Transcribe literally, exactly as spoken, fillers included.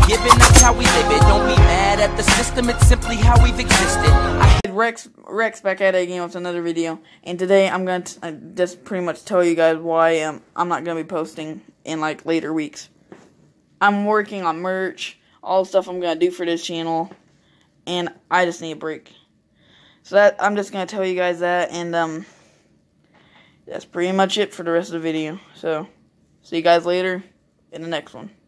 forgiven, that's how we live it. Don't be mad at the system, it's simply how we've existed. I Rex, Rex back at it again with another video, and today I'm going to uh, just pretty much tell you guys why um, I'm not going to be posting in like later weeks. I'm working on merch, all the stuff I'm going to do for this channel, and I just need a break. So that I'm just going to tell you guys that, and um, that's pretty much it for the rest of the video. So, see you guys later in the next one.